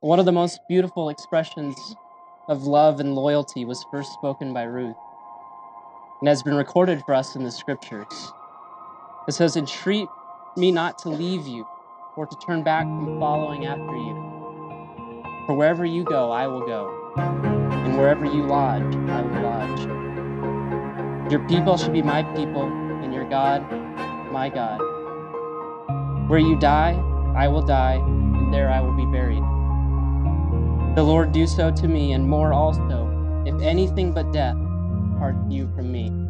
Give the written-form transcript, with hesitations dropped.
One of the most beautiful expressions of love and loyalty was first spoken by Ruth and has been recorded for us in the scriptures. It says, "Entreat me not to leave you or to turn back from following after you. For wherever you go, I will go, and wherever you lodge, I will lodge. Your people shall be my people, and your God, my God. Where you die, I will die, and there I will be buried. The Lord do so to me, and more also, if anything but death parts you from me."